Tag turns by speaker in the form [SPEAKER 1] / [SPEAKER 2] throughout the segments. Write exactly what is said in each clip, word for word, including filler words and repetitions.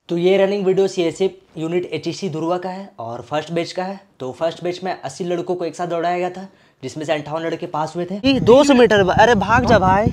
[SPEAKER 1] तो ये running video CSF unit HEC Dhurwa का है और फर्स्ट बैच का है। तो फर्स्ट बैच में अस्सी लड़कों को एक साथ दौड़ाया गया था, जिसमें से अंठावन लड़के पास हुए थे। दो सौ मीटर, अरे भाग जा भाई,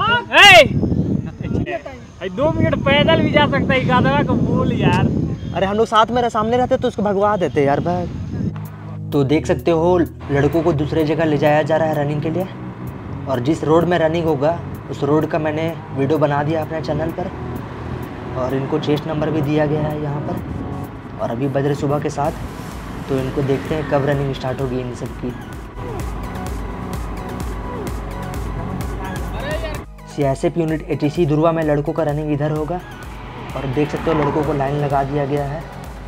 [SPEAKER 2] दो मिनट पैदल भी जा सकता है गादवा को बोल यार।
[SPEAKER 1] अरे हम लोग साथ में सामने रहते तो उसको भगवा देते यार भाई। तो देख सकते हो लड़कों को दूसरे जगह ले जाया जा रहा है रनिंग के लिए, और जिस रोड में रनिंग होगा उस रोड का मैंने वीडियो बना दिया अपने चैनल पर, और इनको चेस्ट नंबर भी दिया गया है यहाँ पर। और अभी बज रहे सुबह के साथ, तो इनको देखते हैं कब रनिंग स्टार्ट होगी इन सब की। सीएसएफ यूनिट एचईसी धुरवा में लड़कों का रनिंग इधर होगा, और देख सकते हो लड़कों को लाइन लगा दिया गया है।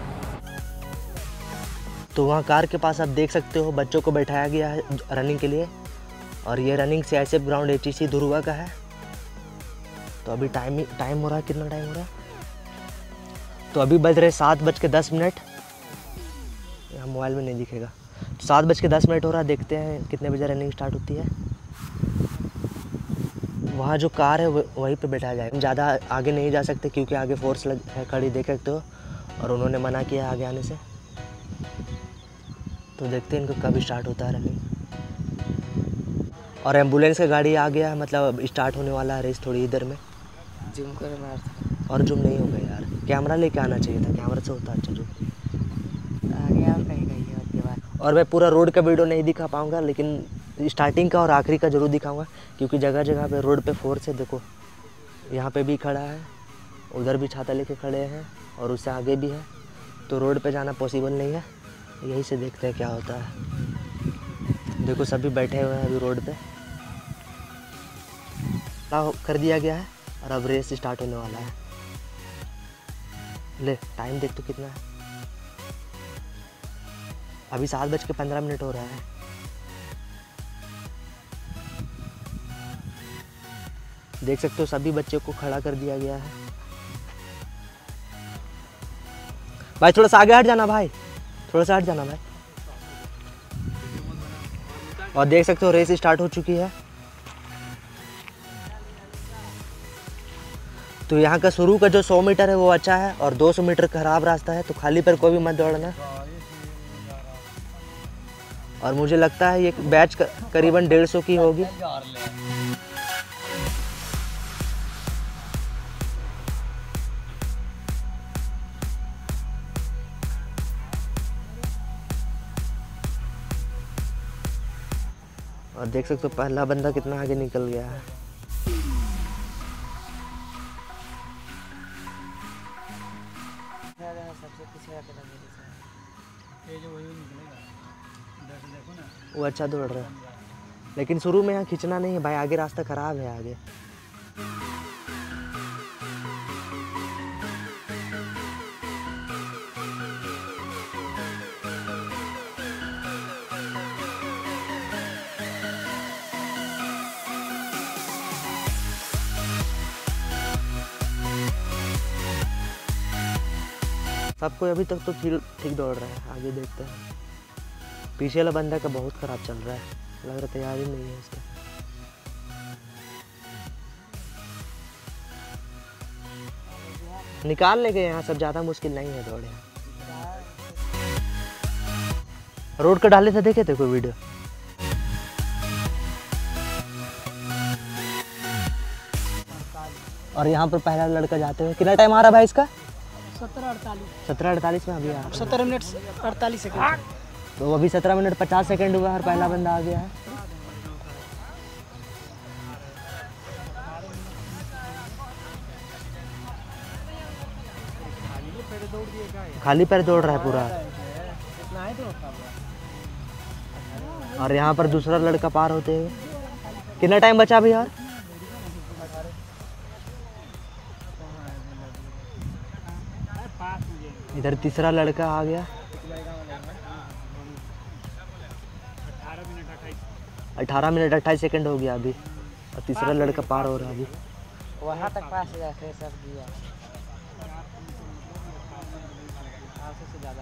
[SPEAKER 1] तो वहाँ कार के पास आप देख सकते हो बच्चों को बैठाया गया है रनिंग के लिए, और ये running CSF ground HEC Dhurwa का है। तो अभी टाइम टाइम हो रहा है, कितना टाइम हो रहा है? तो अभी बज रहे सात बज के दस मिनट। यहाँ मोबाइल में नहीं दिखेगा। तो सात बज के दस मिनट हो रहा है, देखते हैं कितने बजे रनिंग स्टार्ट होती है। वहाँ जो कार है वहीं पे बैठाया जाएगा, ज़्यादा आगे नहीं जा सकते क्योंकि आगे फोर्स लग है खड़ी, देख सकते हो, और उन्होंने मना किया आगे आने से। तो देखते हैं इनको कब स्टार्ट होता है रनिंग। और एम्बुलेंस का गाड़ी आ गया है, मतलब स्टार्ट होने वाला है रेस थोड़ी इधर में।
[SPEAKER 2] जूम कर मार
[SPEAKER 1] और जूम नहीं होगा यार, कैमरा लेके आना चाहिए था, कैमरा से होता अच्छा जूम।
[SPEAKER 2] आ गया और कहीं कहीं उसके बाद।
[SPEAKER 1] और मैं पूरा रोड का वीडियो नहीं दिखा पाऊँगा, लेकिन स्टार्टिंग का और आखिरी का ज़रूर दिखाऊंगा, क्योंकि जगह जगह पे रोड पे फोर्स है। देखो यहाँ पे भी खड़ा है, उधर भी छाता लेके खड़े हैं, और उससे आगे भी है। तो रोड पे जाना पॉसिबल नहीं है, यही से देखते हैं क्या होता है। देखो सभी बैठे हुए हैं अभी रोड पे, कर दिया गया है, और अब रेस स्टार्ट होने वाला है। ले टाइम देख तो कितना है, अभी सात बज के पंद्रह मिनट हो रहा है। देख सकते हो सभी बच्चों को खड़ा कर दिया गया है। भाई थोड़ा सा आगे हट जाना भाई, थोड़ा सा हट जाना भाई। और देख सकते हो रेस स्टार्ट हो चुकी है। तो यहाँ का शुरू का जो सौ मीटर है वो अच्छा है, और दो सौ मीटर खराब रास्ता है, तो खाली पर कोई भी मत दौड़ना। और मुझे लगता है ये बैच करीबन डेढ़ सौ की होगी। और देख सकते हो पहला बंदा कितना आगे निकल गया है। वो अच्छा दौड़ रहा है, लेकिन शुरू में यहाँ खींचना नहीं है भाई, आगे रास्ता खराब है आगे। सबको अभी तक तो ठीक ठीक दौड़ रहा है, आगे देखते हैं। पीछे वाला बंदा का बहुत खराब चल रहा है, लग रहा तैयारी नहीं है इसका। निकाल ले गए यहाँ सब, ज़्यादा मुश्किल नहीं है दौड़े। रोड का डाले थे, देखे थे कोई वीडियो? और यहाँ पर पहला लड़का जाते हुए, कितना टाइम आ रहा है भाई इसका?
[SPEAKER 2] सत्रह अड़तालीस
[SPEAKER 1] सत्रह अड़तालीस में अभी आ
[SPEAKER 2] सत्रह मिनट अड़तालीस सेकंड।
[SPEAKER 1] तो अभी सत्रह मिनट पचास सेकंड हुआ और पहला बंदा आ गया है। खाली पैर दौड़ रहा है पूरा। और यहाँ पर दूसरा लड़का पार होते हुए, कितना टाइम बचा अभी यार? इधर तीसरा लड़का आ गया, अठारह मिनट अट्ठाईस सेकंड हो गया अभी, और तीसरा लड़का पार हो रहा है अभी।
[SPEAKER 2] वहाँ तक पास हो जाते सब दिया से ज़्यादा।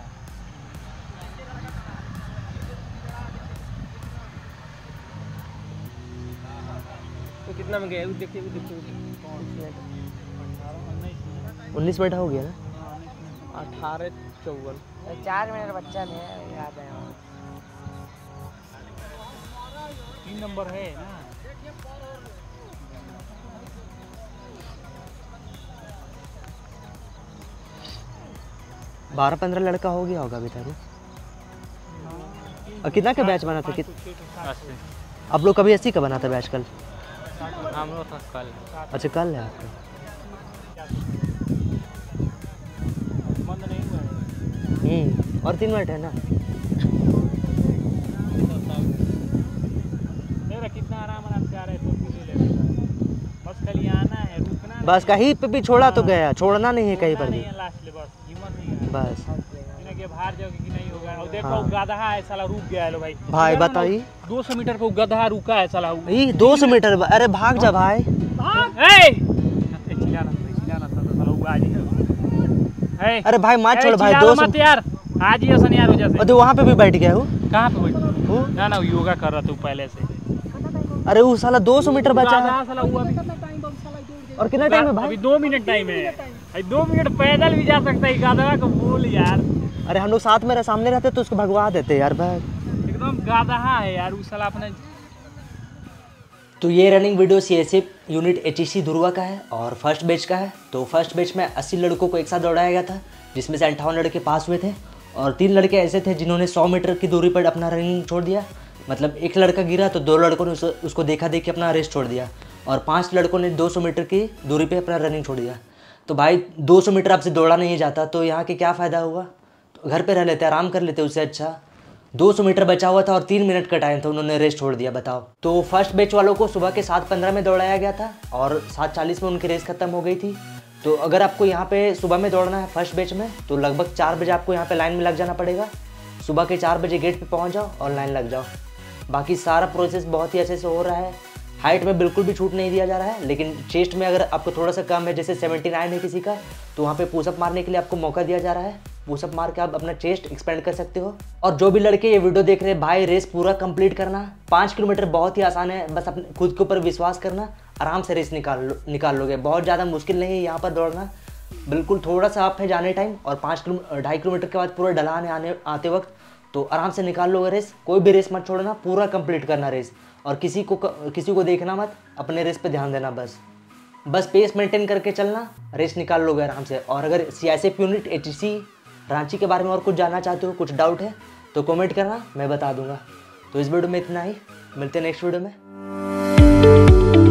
[SPEAKER 2] तो कितना में गया? देखिए देखिए
[SPEAKER 1] उन्नीस मिनट हो गया ना।
[SPEAKER 2] अठारह चौवन।
[SPEAKER 3] चार मिनट बच्चा नहीं है, याद है।
[SPEAKER 2] तीन नंबर है ना।
[SPEAKER 1] बारह पंद्रह लड़का हो गया होगा अभी तक। और कितना का बैच बना था? कित आप लोग कभी अस्सी का बना था बैच कल?
[SPEAKER 2] हम लोग था कल।
[SPEAKER 1] अच्छा कल है आपका।
[SPEAKER 2] बंद नहीं हुआ है।
[SPEAKER 1] हम्म और तीन मिनट है ना।
[SPEAKER 2] मेरा कितना आराम आराम से आ रहे तो ले ले। बस कल आना है, रुकना
[SPEAKER 1] बस कहीं पे भी छोड़ा तो गया, छोड़ना नहीं है कहीं पर भी।
[SPEAKER 2] लास्ट ले बस हिम्मत नहीं है
[SPEAKER 1] बस
[SPEAKER 2] कि बाहर जाओगे कि नहीं होगा। और देखो
[SPEAKER 1] हाँ।
[SPEAKER 2] गधा है साला, रुक गया है लो भाई।
[SPEAKER 1] भाई बताइए,
[SPEAKER 2] दो सौ मीटर पे गधा रुका है साला।
[SPEAKER 1] ये दो सौ मीटर। अरे भाग जा भाई।
[SPEAKER 2] भाग। ए चिल्लाना चिल्लाना साला वो आ जी। ए
[SPEAKER 1] अरे भाई मत छोड़ भाई। दो सौ
[SPEAKER 2] मत यार, आज ही ऐसा यार हो जैसे।
[SPEAKER 1] अरे वहाँ पे भी बैठ गया हूँ।
[SPEAKER 2] कहाँ पे बैठ हूँ? ना ना योगा कर रहा तू पहले से।
[SPEAKER 1] अरे वो साला दो सौ मीटर बचा है।
[SPEAKER 2] साला वो अभी
[SPEAKER 1] और कितना टाइम है भाई?
[SPEAKER 2] अभी दो मिनट टाइम है। अभी दो मिनट पैदल भी जा सकता है गधा को बोल यार।
[SPEAKER 1] अरे हम लोग साथ में सामने रहते तो उसको भगवा देते यार भाई।
[SPEAKER 2] एकदम गधा है यार वो साला अपने।
[SPEAKER 1] तो ये running video C S F unit H E C Dhurwa का है और फर्स्ट बैच का है। तो फर्स्ट बैच में अस्सी लड़कों को एक साथ दौड़ाया गया था, जिसमें से अंठावन लड़के पास हुए थे और तीन लड़के ऐसे थे जिन्होंने सौ मीटर की दूरी पर अपना रनिंग छोड़ दिया। मतलब एक लड़का गिरा तो दो लड़कों ने उस, उसको देखा देख के अपना रेस छोड़ दिया और पांच लड़कों ने दो सौ मीटर की दूरी पे अपना रनिंग छोड़ दिया। तो भाई दो सौ मीटर आपसे दौड़ा नहीं जाता तो यहाँ के क्या फ़ायदा हुआ? तो घर पे रह लेते, आराम कर लेते, उससे अच्छा। दो सौ मीटर बचा हुआ था और तीन मिनट का टाइम था, उन्होंने रेस छोड़ दिया। बताओ। तो फर्स्ट बैच वालों को सुबह के सात पंद्रह में दौड़ाया गया था और सात चालीस में उनकी रेस खत्म हो गई थी। तो अगर आपको यहाँ पे सुबह में दौड़ना है फर्स्ट बैच में तो लगभग चार बजे आपको यहाँ पे लाइन में लग जाना पड़ेगा। सुबह के चार बजे गेट पे पहुँच जाओ और लाइन लग जाओ। बाकी सारा प्रोसेस बहुत ही अच्छे से हो रहा है। हाइट में बिल्कुल भी छूट नहीं दिया जा रहा है, लेकिन चेस्ट में अगर आपको थोड़ा सा कम है, जैसे सेवेंटी नाइन है किसी का, तो वहाँ पे पुशअप मारने के लिए आपको मौका दिया जा रहा है। पुशअप मार के आप अपना चेस्ट एक्सपेंड कर सकते हो। और जो भी लड़के ये वीडियो देख रहे हैं भाई, रेस पूरा कंप्लीट करना। पाँच किलोमीटर बहुत ही आसान है, बस अपने खुद के ऊपर विश्वास करना, आराम से रेस निकाल लो निकाल लोगे। बहुत ज़्यादा मुश्किल नहीं है यहाँ पर दौड़ना, बिल्कुल थोड़ा सा आप है जाने टाइम और पाँच किलो ढाई किलोमीटर के बाद पूरा ढलान है आने आते वक्त, तो आराम से निकाल लोगे रेस। कोई भी रेस मत छोड़ना, पूरा कंप्लीट करना रेस। और किसी को किसी को देखना मत, अपने रेस पे ध्यान देना। बस बस पेस मेंटेन करके चलना, रेस निकाल लोगे आराम से। और अगर C S F unit H E C Ranchi के बारे में और कुछ जानना चाहते हो, कुछ डाउट है तो कमेंट करना, मैं बता दूंगा। तो इस वीडियो में इतना ही, मिलते हैं नेक्स्ट वीडियो में।